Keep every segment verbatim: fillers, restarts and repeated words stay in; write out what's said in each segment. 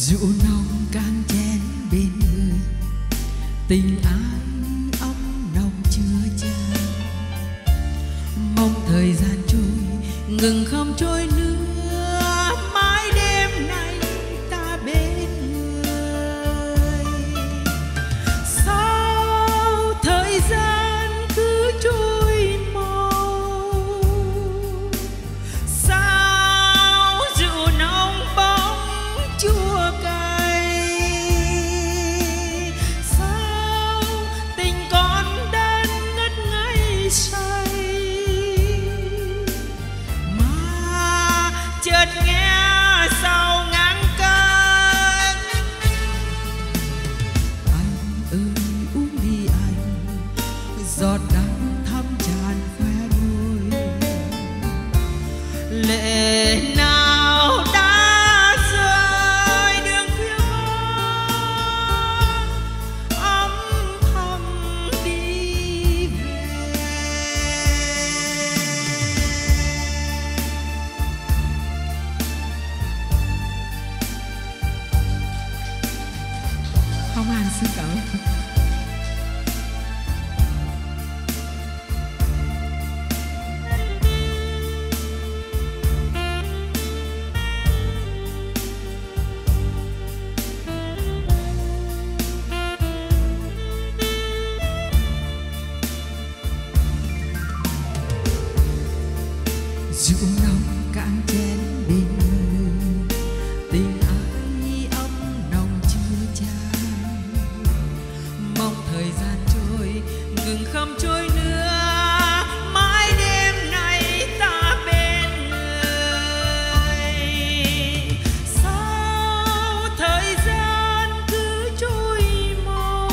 rượu nồng càng chén bên người, tình ái ấm nồng chưa chan. Mong thời gian trôi ngừng không trôi nữa, mãi đêm nay ta bên người. Sao thời gian cứ trôi mau, sao rượu nồng bóng chua cay, sao tình con đến ngất ngây say, mà chợt nghe sau ngàn cơn. Anh ơi uống đi anh, giọt đắng thấm tràn khóe môi, lệ nào đã rơi đường khuya vắng, âm thầm đi về. Không Anh xin cảm ơn. Rượu nồng cạn chén bên người, tình ái ấm nồng chưa chan. Mong thời gian trôi ngừng không trôi nữa, mãi đêm nay ta bên người. Sao thời gian cứ trôi mau,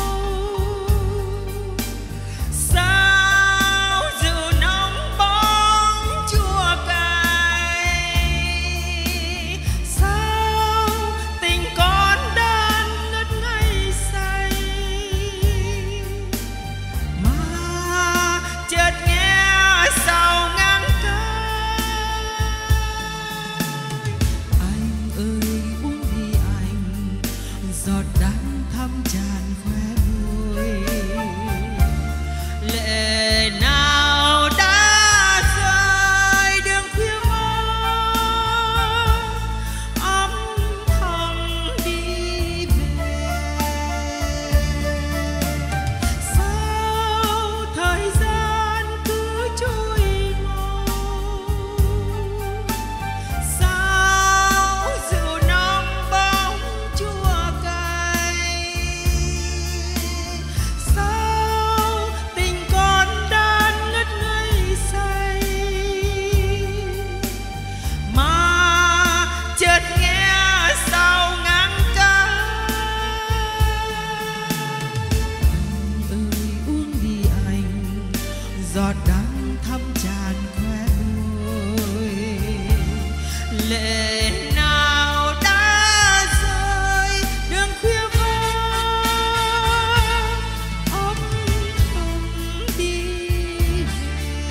sao rượu nồng bóng chua cay, sao tình con đến ngất ngây say, mà chợt nghe sau ngàn cơn. Anh ơi uống đi anh, giọt đắng thấm tràn khóe môi, lệ nào đã rơi đường khuya vắng, âm thầm đi về. Sao thời gian cứ trôi mau, sao rượu nồng bóng chua cay, sao tình con đến ngất ngây say, mà chợt nghe sau ngàn cơn. Anh ơi uống đi anh, giọt đắng thấm tràn khóe môi, lệ nào đã rơi đường khuya vắng, âm thầm đi về.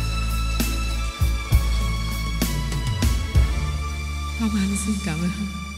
Không Anh xin cảm ơn.